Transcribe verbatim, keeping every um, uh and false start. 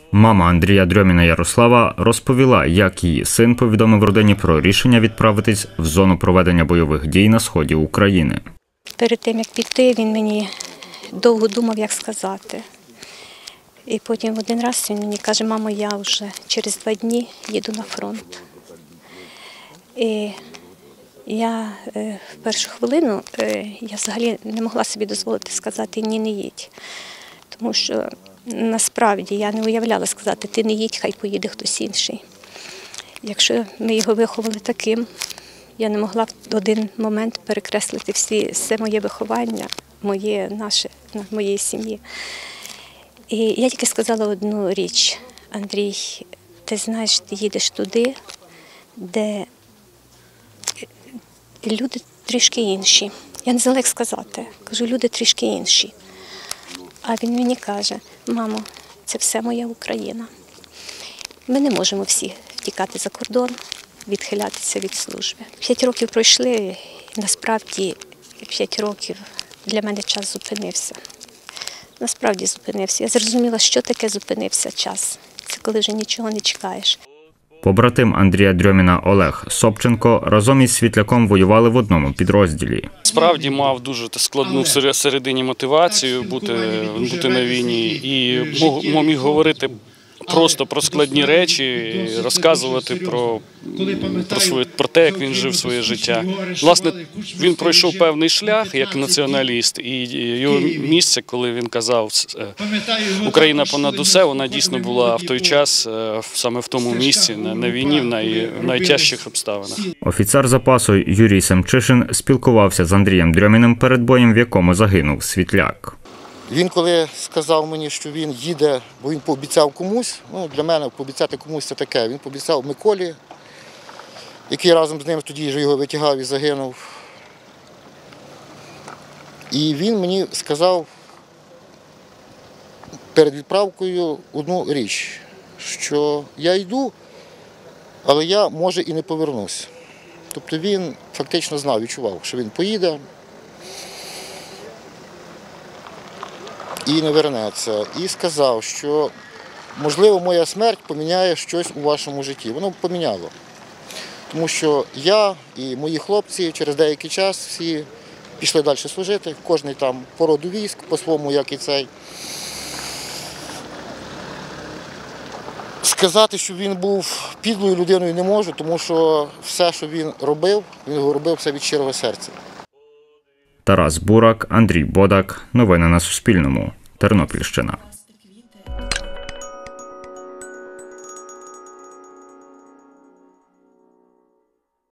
Мама Андрія Дрьоміна Ярослава розповіла, як її син повідомив родині про рішення відправитись в зону проведення бойових дій на сході України. Перед тим, як піти, він мені довго думав, як сказати. І потім в один раз він мені каже: мамо, я вже через два дні їду на фронт. І я в першу хвилину, я взагалі не могла собі дозволити сказати: ні, не їдь. Тому що насправді я не уявляла сказати: ти не їдь, хай поїде хтось інший. Якщо ми його виховали таким, я не могла в один момент перекреслити всі, все моє виховання, моє, наше, моєї сім'ї. І я тільки сказала одну річ: Андрій, ти знаєш, ти їдеш туди, де люди трішки інші. Я не знала, як сказати. Кажу, люди трішки інші. А він мені каже: мамо, це все моя Україна. Ми не можемо всі втікати за кордон, відхилятися від служби. П'ять років пройшли, і насправді п'ять років для мене час зупинився. Насправді зупинився. Я зрозуміла, що таке зупинився час. Це коли вже нічого не чекаєш. Побратим Андрія Дрьоміна Олег Собченко разом із Світляком воювали в одному підрозділі. Справді мав дуже складну всередині мотивацію бути, бути на війні і мог, міг говорити просто про складні речі, розказувати про, про, своє, про те, як він жив своє життя. Власне, він пройшов певний шлях як націоналіст, і його місце, коли він казав «Україна понад усе», вона дійсно була в той час саме в тому місці, на війні, в, най, в найтяжчих обставинах. Офіцер запасу Юрій Семчишин спілкувався з Андрієм Дрьоміним перед боєм, в якому загинув Світляк. Він коли сказав мені, що він їде, бо він пообіцяв комусь, ну для мене пообіцяти комусь це таке, він пообіцяв Миколі, який разом з ним тоді ж його витягав і загинув. І він мені сказав перед відправкою одну річ, що я йду, але я, може, і не повернусь. Тобто він фактично знав, відчував, що він поїде і не вернеться. І сказав, що, можливо, моя смерть поміняє щось у вашому житті. Воно поміняло. Тому що я і мої хлопці через деякий час всі пішли далі служити, кожен там по роду військ, по-своєму, як і цей. Сказати, що він був підлою людиною, не можу, тому що все, що він робив, він робив все від щирого серця. Тарас Бурак, Андрій Бодак. Новини на Суспільному. Тернопільщина.